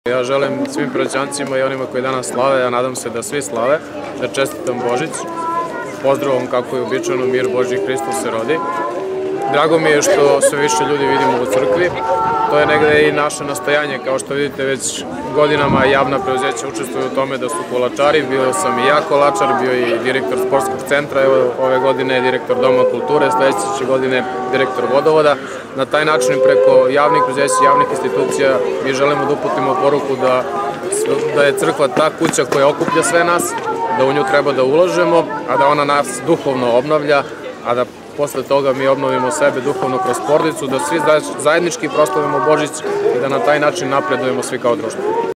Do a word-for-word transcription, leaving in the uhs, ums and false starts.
Ja želim svim Piroćancima i onima koji danas slave, a nadam se da svi slave, da čestitam Božić. Pozdravom kako je uobičajeno, mir Božji, Hristos se rodi. Drago mi je što sve više ljudi vidimo u crkvi. To je negde i naše nastojanje, kao što vidite već godinama javna preduzeća učestvuju u tome da su kolačari. Bio sam i ja kolačar, bio i direktor sportskog centra, evo ove godine je direktor Doma kulture, sledeće godine direktor vodovoda. Na taj način preko javnih preduzeća, javnih institucija mi želimo da uputimo poruku da, da je crkva ta kuća koja okuplja sve nas, da u nju treba da ulažemo, a da ona nas duhovno obnavlja, a da posle toga mi obnovimo sebe duhovno kroz porodicu, da svi zajednički proslavimo Božić i da na taj način napredujemo svi kao društvo.